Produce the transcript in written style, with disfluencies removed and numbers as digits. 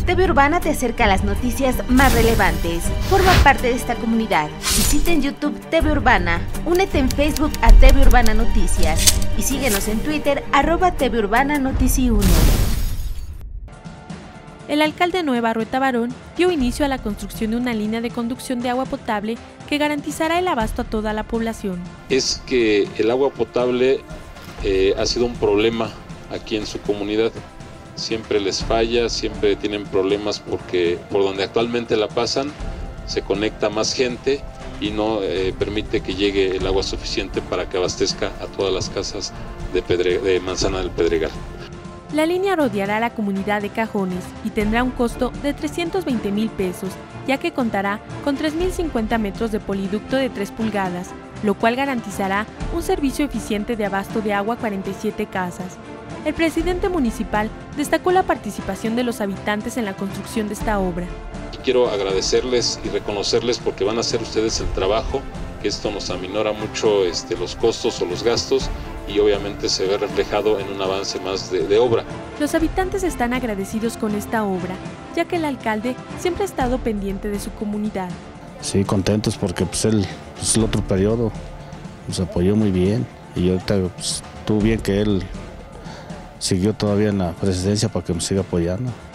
TV Urbana te acerca a las noticias más relevantes. Forma parte de esta comunidad. Visita en YouTube TV Urbana, únete en Facebook a TV Urbana Noticias y síguenos en Twitter @TV Urbana Notici1. El alcalde Nueva Arrueta Barón dio inicio a la construcción de una línea de conducción de agua potable que garantizará el abasto a toda la población. Es que el agua potable ha sido un problema aquí en su comunidad. Siempre les falla, siempre tienen problemas porque por donde actualmente la pasan se conecta más gente y no permite que llegue el agua suficiente para que abastezca a todas las casas de Manzana del Pedregal. La línea rodeará a la comunidad de Cajones y tendrá un costo de 320,000 pesos, ya que contará con 3.050 metros de poliducto de 3 pulgadas, lo cual garantizará un servicio eficiente de abasto de agua a 47 casas. El presidente municipal destacó la participación de los habitantes en la construcción de esta obra. Quiero agradecerles y reconocerles porque van a hacer ustedes el trabajo, que esto nos aminora mucho los costos o los gastos y obviamente se ve reflejado en un avance más de obra. Los habitantes están agradecidos con esta obra, ya que el alcalde siempre ha estado pendiente de su comunidad. Sí, contentos porque el otro periodo nos apoyó muy bien y ahorita estuvo bien que él siguió todavía en la presidencia para que nos siga apoyando.